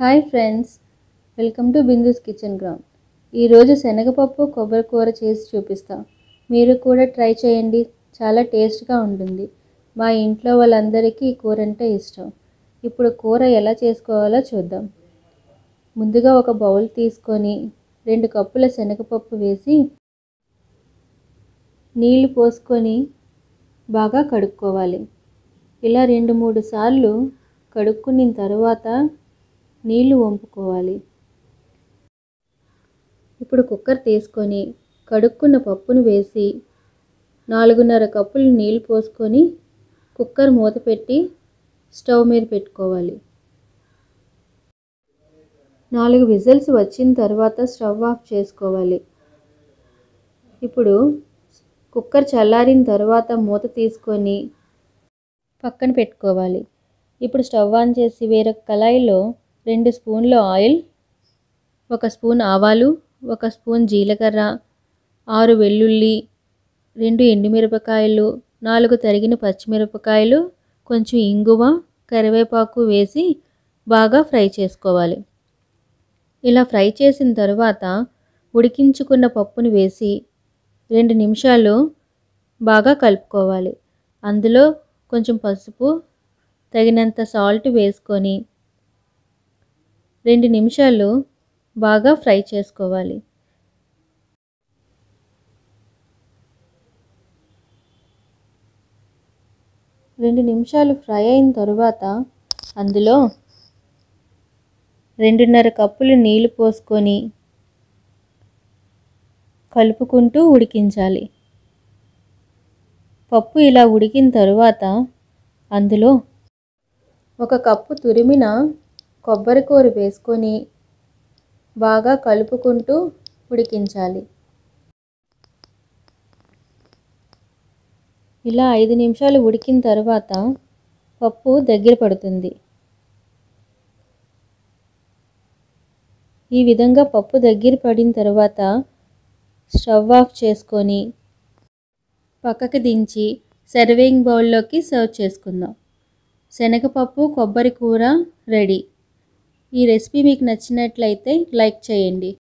Hi friends, welcome to Bindu's kitchen ground. ఈరోజు శనగపప్పు కొబ్బరి కూర చేసి చూపిస్తాం. మీరు కూడా ట్రై చేయండి, చాలా టేస్ట్గా ఉంటుంది. మా ఇంట్లో వాళ్ళందరికీ ఈ కూర అంటే ఇష్టం. ఇప్పుడు కూర ఎలా చేసుకోవాలో చూద్దాం. ముందుగా ఒక బౌల్ తీసుకొని 2 కప్పుల శనగపప్పు వేసి నీళ్లు పోసుకొని బాగా కడుక్కోవాలి. ఇలా 2-3 సార్లు కడుక్కున్న తర్వాత నీళ్లు వంపుకోవాలి. ఇప్పుడు కుక్కర్ తీసుకొని కడుక్కున్న పప్పును వేసి 4.5 కప్పులు నీళ్లు పోసుకొని కుక్కర్ మూత పెట్టి స్టవ్ మీద పెట్టుకోవాలి. 4 విజిల్స్ వచ్చిన తర్వాత స్టవ్ ఆఫ్ చేసుకోవాలి. ఇప్పుడు కుక్కర్ చల్లారిన తర్వాత మూత తీసుకొని పక్కన పెట్టుకోవాలి. ఇప్పుడు స్టవ్ ఆన్ చేసి వేరొక కళాయిలో 2 స్పూన్ల ఆయిల్, 1 స్పూన్ ఆవాలు, 1 స్పూన్ జీలకర్ర, 6 వెల్లుల్లి, 2 ఎండుమిరపకాయలు, 4 తరిగిన పచ్చిమిరపకాయలు, కొంచెం ఇంగువ, కరివేపాకు వేసి బాగా ఫ్రై చేసుకోవాలి. ఇలా ఫ్రై చేసిన తర్వాత ఉడికించుకున్న పప్పును వేసి 2 నిమిషాలు బాగా కలుపుకోవాలి. అందులో కొంచెం పసుపు, తగినంత సాల్ట్ వేసుకొని 2 నిమిషాలు బాగా ఫ్రై చేసుకోవాలి. రెండు నిమిషాలు ఫ్రై అయిన తర్వాత అందులో 2.5 కప్పులు నీళ్లు పోసుకొని కలుపుకుంటూ ఉడికించాలి. పప్పు ఇలా ఉడికిన తర్వాత అందులో 1 కప్పు తురిమిన కొబ్బరి కూర వేసుకొని బాగా కలుపుకుంటూ ఉడికించాలి. ఇలా 5 నిమిషాలు ఉడికిన తర్వాత పప్పు దగ్గర పడుతుంది. ఈ విధంగా పప్పు దగ్గర పడిన తర్వాత స్టవ్ ఆఫ్ చేసుకొని పక్కకి దించి సర్వింగ్ బౌల్లోకి సర్వ్ చేసుకుందాం. శనగపప్పు కొబ్బరి కూర రెడీ. ఈ రెసిపీ మీకు నచ్చినట్లయితే లైక్ చేయండి.